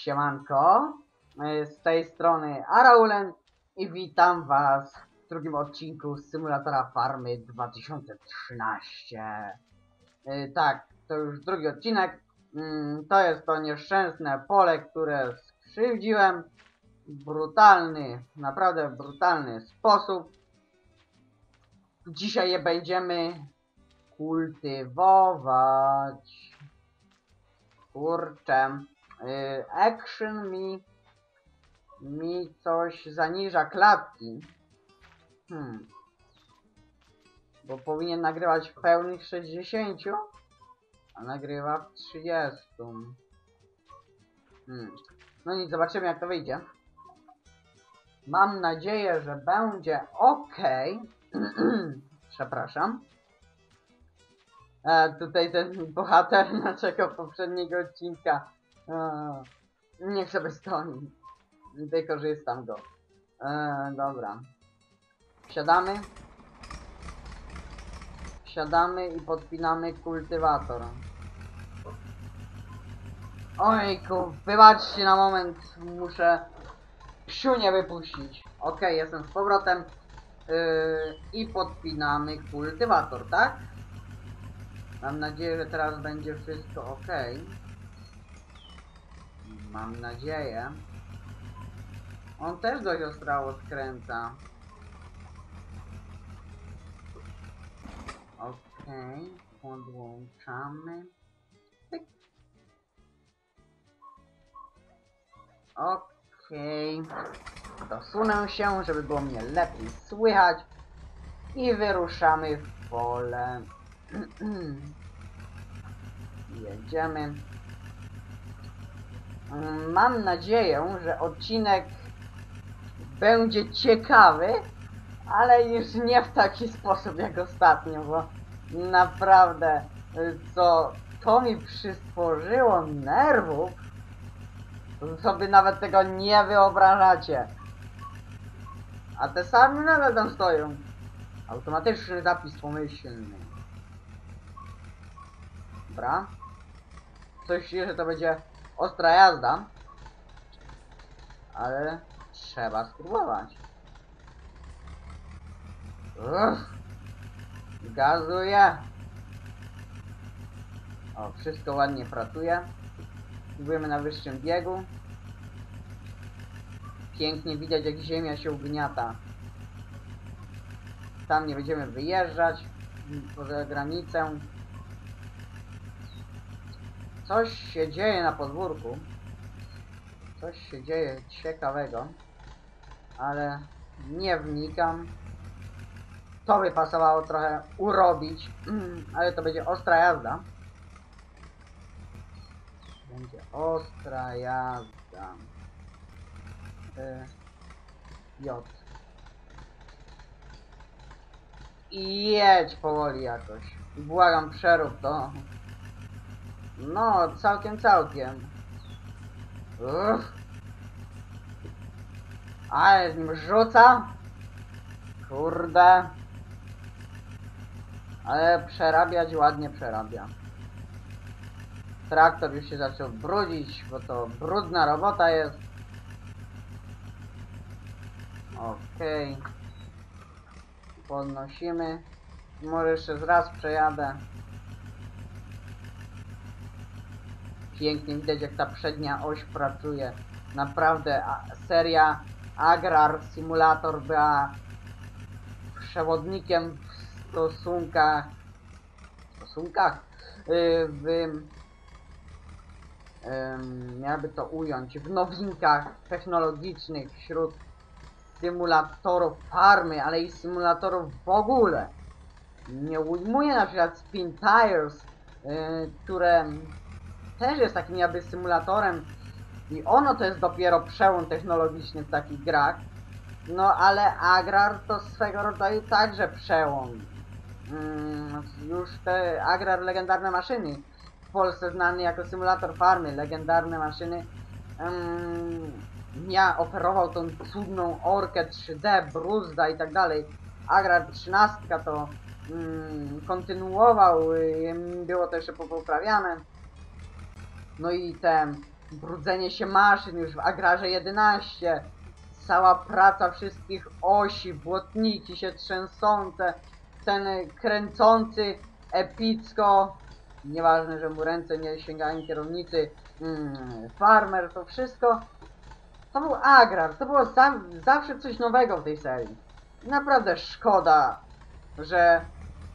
Siemanko, z tej strony Araulen i witam was w drugim odcinku z symulatora Farmy 2013. Tak, to już drugi odcinek. To jest to nieszczęsne pole, które skrzywdziłem w brutalny, naprawdę brutalny sposób. Dzisiaj je będziemy kultywować. Kurczę. Action mi coś zaniża klatki. Bo powinien nagrywać w pełnych 60, a nagrywa w 30. No nic, zobaczymy jak to wyjdzie. Mam nadzieję, że będzie ok. Przepraszam. Tutaj ten bohater naszego poprzedniego odcinka niech sobie stoi. Wykorzystam go. Dobra. Wsiadamy i podpinamy kultywator. Ojku, wybaczcie na moment, muszę psiunię wypuścić. Ok, jestem z powrotem. I podpinamy kultywator, tak? Mam nadzieję, że teraz będzie wszystko ok. Mam nadzieję. On też dość ostrało skręca. Ok, podłączamy. Pyk. Ok. Dosunę się, żeby było mnie lepiej słychać. I wyruszamy w pole. Jedziemy. Mam nadzieję, że odcinek będzie ciekawy, ale już nie w taki sposób jak ostatnio, bo naprawdę to mi przysporzyło nerwów, to sobie nawet tego nie wyobrażacie. A te same nadal tam stoją. Automatyczny zapis pomyślny. Dobra. Coś się, że to będzie ostra jazda. Ale trzeba spróbować. Gazuję. O, wszystko ładnie pracuje. Spróbujemy na wyższym biegu. Pięknie widać jak ziemia się ugniata. Tam nie będziemy wyjeżdżać poza granicę. Coś się dzieje na podwórku. Coś się dzieje ciekawego. Ale nie wnikam. To by pasowało trochę urobić. Ale to będzie ostra jazda. Będzie ostra jazda. J. I jedź powoli jakoś. Błagam, przerób to. No, całkiem. Ale z nim rzuca. Kurde. Ale przerabiać ładnie przerabia. Traktor już się zaczął brudzić, bo to brudna robota jest. Okej. Podnosimy. Może jeszcze raz przejadę. Pięknie widać jak ta przednia oś pracuje. Naprawdę seria Agrar Simulator była przewodnikiem w stosunkach jakby to ująć, w nowinkach technologicznych wśród symulatorów farmy, ale i symulatorów w ogóle. Nie ujmuję na przykład Spin Tires, które też jest takim jakby symulatorem i ono to jest dopiero przełom technologiczny w takich grach. No ale Agrar to swego rodzaju także przełom. Już te Agrar Legendarne Maszyny, w Polsce znany jako symulator farmy, legendarne maszyny, oferował tą cudną orkę 3D, bruzda i tak dalej. Agrar 13 to kontynuował, było to jeszcze poprawiane. No i te brudzenie się maszyn już w Agrarze 11, cała praca wszystkich osi, błotniki się trzęsące, ten kręcący epicko, nieważne, że mu ręce nie sięgają kierownicy, farmer, to wszystko, to był Agrar, to było zawsze coś nowego w tej serii. Naprawdę szkoda, że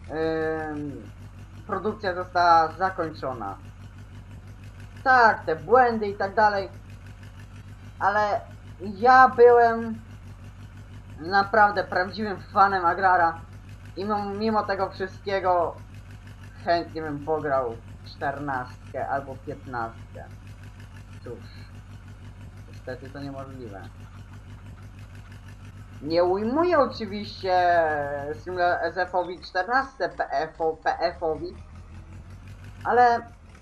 produkcja została zakończona. Tak, te błędy i tak dalej, ale ja byłem naprawdę prawdziwym fanem Agrara i mimo tego wszystkiego chętnie bym pograł 14 albo 15. Cóż, niestety to niemożliwe. Nie ujmuję oczywiście SF-owi 14 PF-owi, ale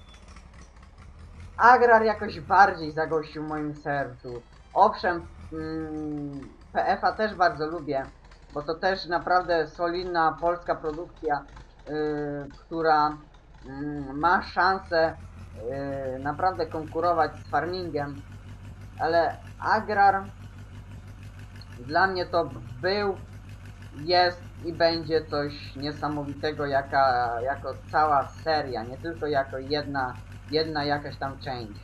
Agrar jakoś bardziej zagościł w moim sercu. Owszem, PF-a też bardzo lubię, bo to też naprawdę solidna polska produkcja, która ma szansę naprawdę konkurować z farmingiem, ale Agrar dla mnie to był, jest i będzie coś niesamowitego jako cała seria, nie tylko jako jedna jakaś tam część.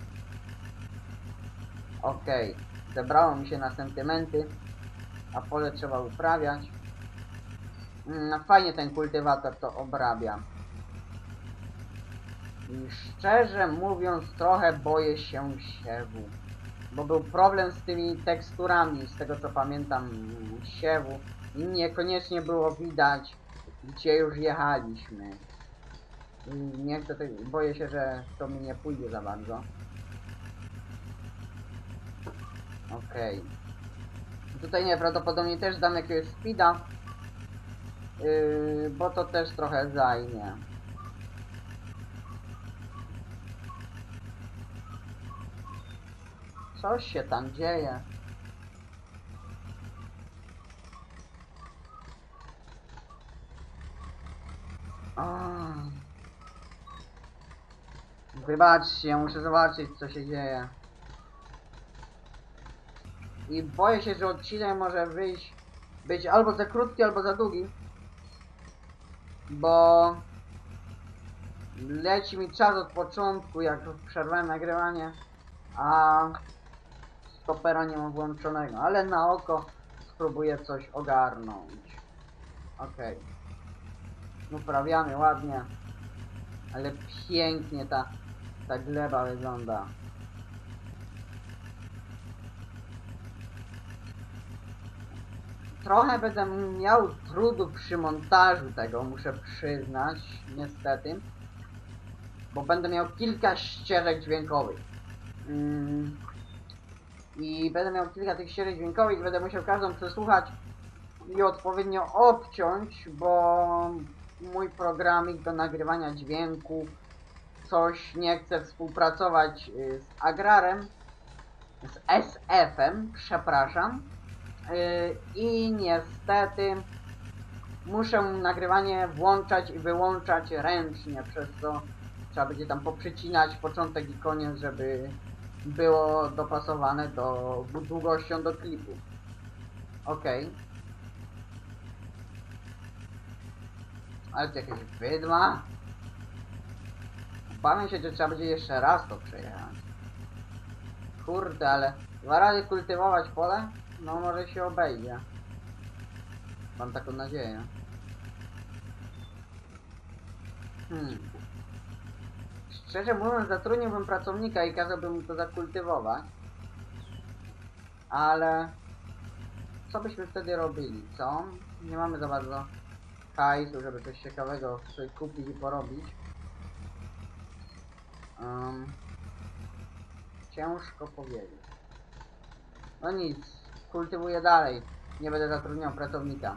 Okej, zebrało mi się na sentymenty, a pole trzeba uprawiać. Fajnie ten kultywator to obrabia. I szczerze mówiąc trochę boję się siewu. Bo był problem z tymi teksturami, z tego co pamiętam, siewu. I niekoniecznie było widać, gdzie już jechaliśmy. I nie chcę, boję się, że to mi nie pójdzie za bardzo. Okej. Tutaj najprawdopodobniej też dam jakiegoś speeda, bo to też trochę zajmie. Coś się tam dzieje. Wybaczcie, muszę zobaczyć co się dzieje. I boję się, że odcinek może być albo za krótki, albo za długi. Bo leci mi czas od początku, jak przerwałem nagrywanie, a stopera nie mam włączonego, ale na oko spróbuję coś ogarnąć. Okej. Uprawiamy ładnie, ale pięknie ta gleba wygląda. Trochę będę miał trudu przy montażu tego, muszę przyznać, niestety. Bo będę miał kilka ścieżek dźwiękowych. I będę miał kilka tych ścieżek dźwiękowych i będę musiał każdą przesłuchać i odpowiednio obciąć, bo mój programik do nagrywania dźwięku coś nie chce współpracować z Agrarem, z SF-em, przepraszam. I niestety muszę nagrywanie włączać i wyłączać ręcznie, przez co trzeba będzie tam poprzycinać początek i koniec, żeby było dopasowane długością do klipu. Okej. Ale to jakieś wydma. Obawiam się, że trzeba będzie jeszcze raz to przejechać. Kurde, ale 2 razy kultywować pole? No może się obejdzie. Mam taką nadzieję. Szczerze mówiąc, zatrudniłbym pracownika i kazałbym mu to zakultywować. Ale co byśmy wtedy robili, co? Nie mamy za bardzo hajsu, żeby coś ciekawego sobie kupić i porobić. Ciężko powiedzieć. No nic, kultywuję dalej. Nie będę zatrudniał pracownika.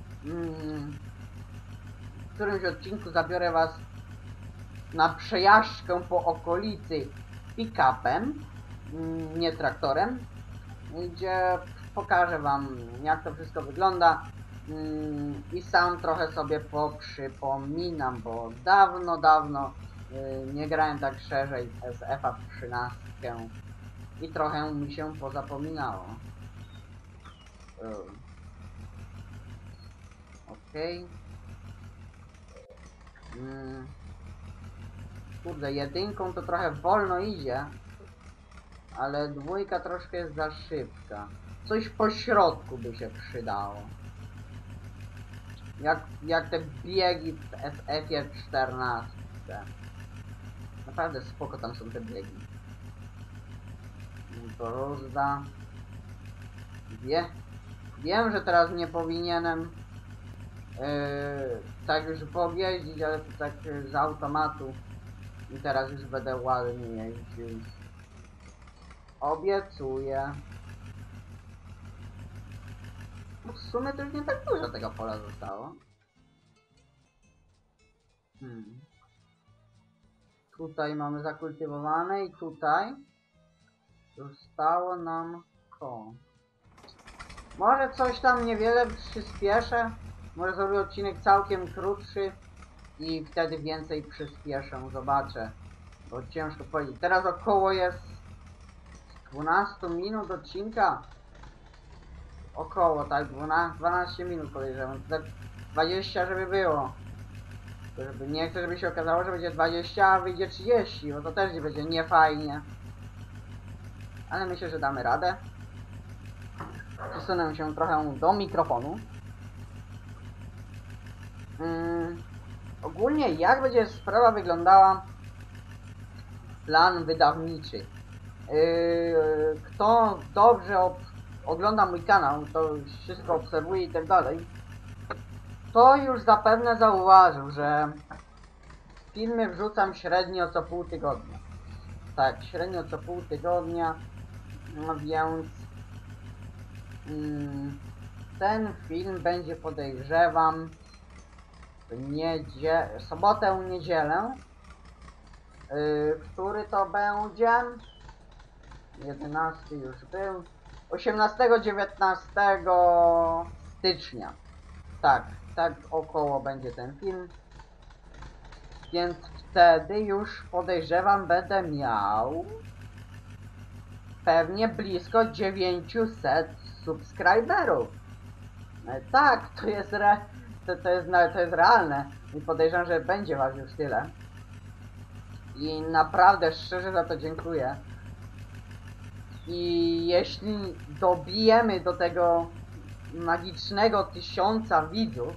W którymś odcinku zabiorę was na przejażdżkę po okolicy pick-upem, nie traktorem, gdzie pokażę wam, jak to wszystko wygląda i sam trochę sobie poprzypominam, bo dawno Nie grałem tak szerzej w SF-a 13 i trochę mi się pozapominało. Okej. Kurde, jedynką to trochę wolno idzie, ale dwójka troszkę jest za szybka. Coś po środku by się przydało. Jak te biegi w SF-ie 14. Naprawdę spoko tam są te biegi. Bruzda. Wiem, że teraz nie powinienem tak już pojeździć, ale to tak z automatu. I teraz już będę ładnie jeździł. Obiecuję. W sumie to już nie tak dużo tego pola zostało. Tutaj mamy zakultywowane i tutaj zostało nam to. Może coś tam niewiele przyspieszę. Może zrobię odcinek całkiem krótszy i wtedy więcej przyspieszę. Zobaczę. Bo ciężko powiedzieć. Teraz około jest 12 minut odcinka. Około, tak, 12 minut podejrzewam. Tak 20, żeby było. Żeby nie chcę, żeby się okazało, że będzie 20, a wyjdzie 30, bo to też będzie niefajnie. Ale myślę, że damy radę. Przesunę się trochę do mikrofonu. Ogólnie jak będzie sprawa wyglądała, plan wydawniczy. Kto dobrze ogląda mój kanał, to wszystko obserwuje i tak dalej, to już zapewne zauważył, że filmy wrzucam średnio co pół tygodnia. Tak, średnio co pół tygodnia, no więc ten film będzie, podejrzewam, w sobotę, niedzielę, który to będzie 11 już był, 18-19 stycznia. Tak około będzie ten film. Więc wtedy już, podejrzewam, będę miał pewnie blisko 900 subskryberów. Tak, to jest realne i podejrzewam, że będzie was już tyle. I naprawdę szczerze za to dziękuję. I jeśli dobijemy do tego magicznego 1000 widzów,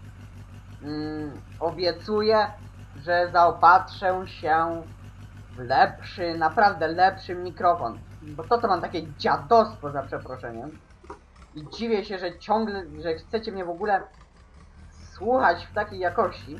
obiecuję, że zaopatrzę się w lepszy, naprawdę lepszy mikrofon. Bo to mam takie dziadostwo, za przeproszeniem. I dziwię się, że ciągle, że chcecie mnie w ogóle słuchać w takiej jakości.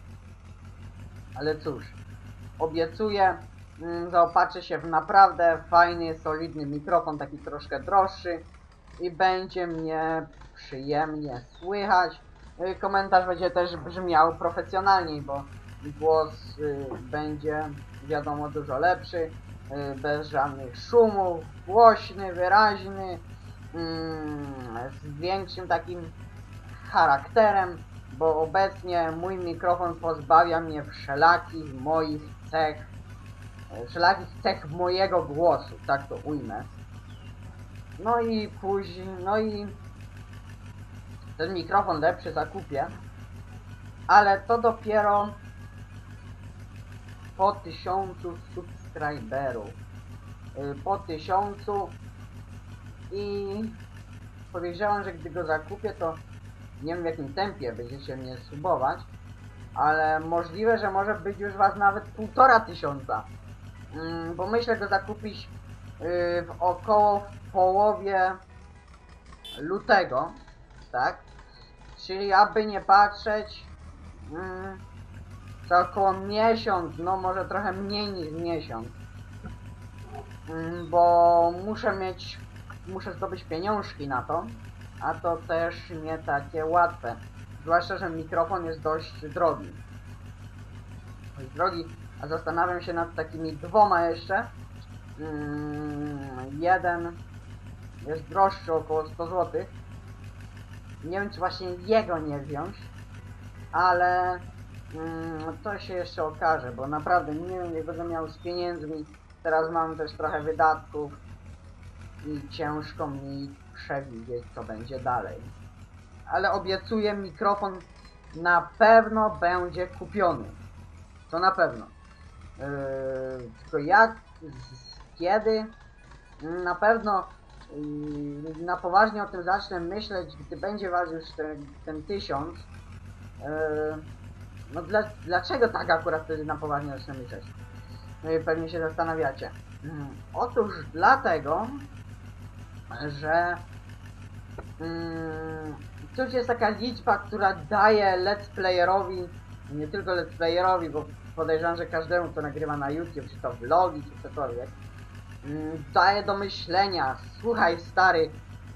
Ale cóż, obiecuję, zaopatrzę się w naprawdę fajny, solidny mikrofon, taki troszkę droższy. I będzie mnie przyjemnie słychać. Komentarz będzie też brzmiał profesjonalniej, bo głos będzie, wiadomo, dużo lepszy, bez żadnych szumów, głośny, wyraźny, z większym takim charakterem, bo obecnie mój mikrofon pozbawia mnie wszelakich moich cech, mojego głosu, tak to ujmę. No i ten mikrofon lepszy zakupię, ale to dopiero po 1000 subskryberów. Po 1000 i podejrzewam, że gdy go zakupię, to nie wiem w jakim tempie będziecie mnie subować, ale możliwe, że może być już was nawet 1500. Bo myślę go zakupić w około połowie lutego, tak? Czyli aby nie patrzeć, za około miesiąc, no może trochę mniej niż miesiąc, bo muszę zdobyć pieniążki na to, a to też nie takie łatwe, zwłaszcza, że mikrofon jest dość drogi. A zastanawiam się nad takimi dwoma jeszcze. Jeden jest droższy, około 100 zł. Nie wiem, czy właśnie jego nie wziąć, ale To się jeszcze okaże, bo naprawdę nie wiem jak będę miał z pieniędzmi. Teraz mam też trochę wydatków i ciężko mi przewidzieć co będzie dalej. Ale obiecuję, mikrofon na pewno będzie kupiony. To na pewno. Tylko jak, kiedy, na pewno na poważnie o tym zacznę myśleć, gdy będzie ważył już ten 1000. No dlaczego tak akurat wtedy na poważnie zacznę myśleć? No i pewnie się zastanawiacie. Otóż dlatego, że cóż jest taka liczba, która daje let's playerowi, nie tylko let's playerowi, bo podejrzewam, że każdemu, kto nagrywa na YouTube, czy to vlogi, czy cokolwiek, daje do myślenia. Słuchaj stary,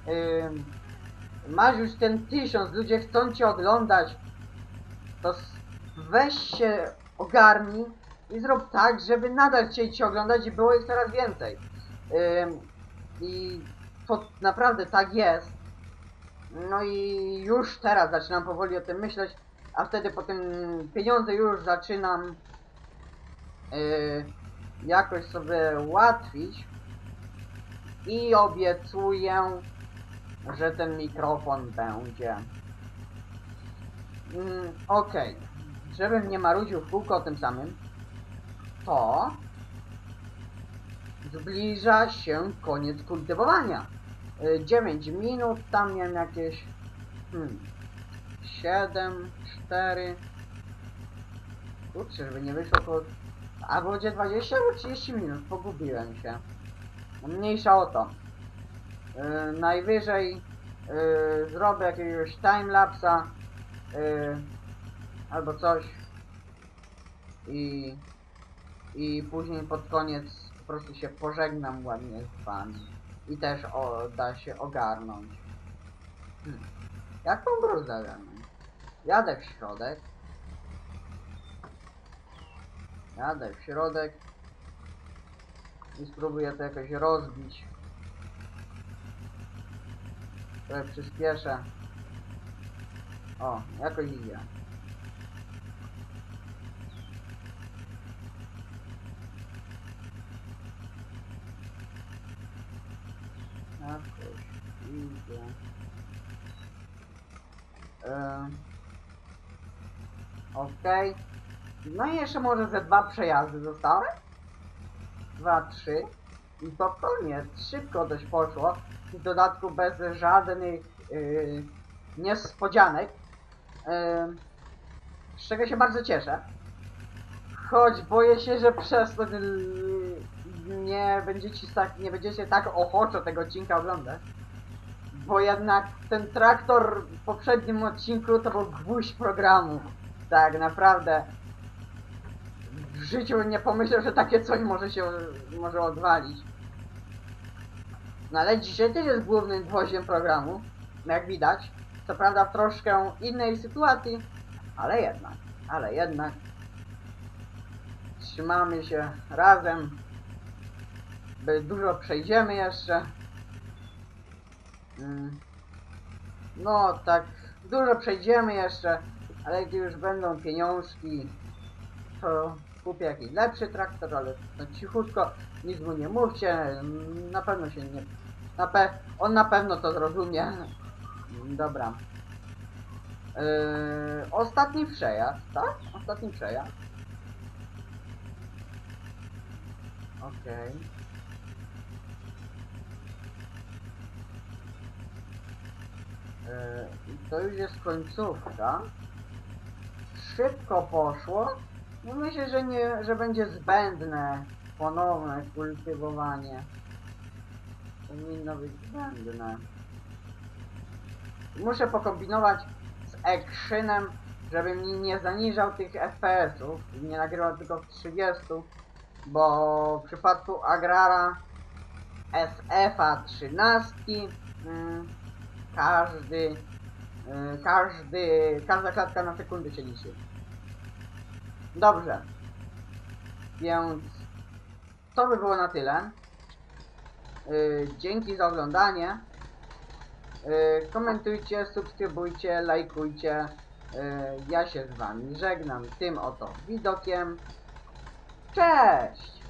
masz już ten 1000, ludzie chcą cię oglądać, to weź się ogarnij i zrób tak, żeby nadal chcieli cię oglądać i było ich coraz więcej. I to naprawdę tak jest. No i już teraz zaczynam powoli o tym myśleć, a wtedy po tym pieniądze już zaczynam jakoś sobie ułatwić i obiecuję, że ten mikrofon będzie. Okej. Żebym nie marudził w kółko o tym samym, to zbliża się koniec kultywowania. 9 minut, tam miałem jakieś 7, 4. Kurczę, żeby nie wyszło około... A będzie 20 albo 30 minut, pogubiłem się. Mniejsza o to. Najwyżej zrobię jakiegoś timelapsa albo coś i później pod koniec po prostu się pożegnam ładnie z wami i też da się ogarnąć. Jak tą brudę zamiast? Jadę w środek. Jadę w środek i spróbuję to jakoś rozbić. Trochę przyspieszę. O, jakoś idzie. Jakoś idzie. Okej. No i jeszcze może ze 2 przejazdy zostały? 2, 3. I to koniec. Szybko dość poszło. I w dodatku bez żadnych niespodzianek. Z czego się bardzo cieszę. Choć boję się, że przez to nie będziecie tak ochoczo tego odcinka oglądać. Bo jednak ten traktor w poprzednim odcinku to był gwóźdź programu. Tak naprawdę w życiu nie pomyślał, że takie coś może odwalić. No ale dzisiaj też jest głównym gwoździem programu, jak widać. Co prawda w troszkę innej sytuacji, ale jednak trzymamy się razem, by dużo przejdziemy jeszcze. No tak, dużo przejdziemy jeszcze, ale gdy już będą pieniążki, to kupię jakiś lepszy traktor, ale to cichutko, nic mu nie mówcie, na pewno się nie... on na pewno to zrozumie. Dobra. Ostatni przejazd, tak? Ostatni przejazd. Okej. I to już jest końcówka. Szybko poszło. No myślę, że będzie zbędne ponowne kultywowanie. Powinno być zbędne. Muszę pokombinować z actionem, żeby mi nie zaniżał tych FPS-ów i nie nagrywał tylko w 30, bo w przypadku Agrara SF-a 13 każda klatka na sekundę się liczy. Dobrze. Więc to by było na tyle. Dzięki za oglądanie. Komentujcie, subskrybujcie, lajkujcie. Ja się z wami żegnam tym oto widokiem. Cześć!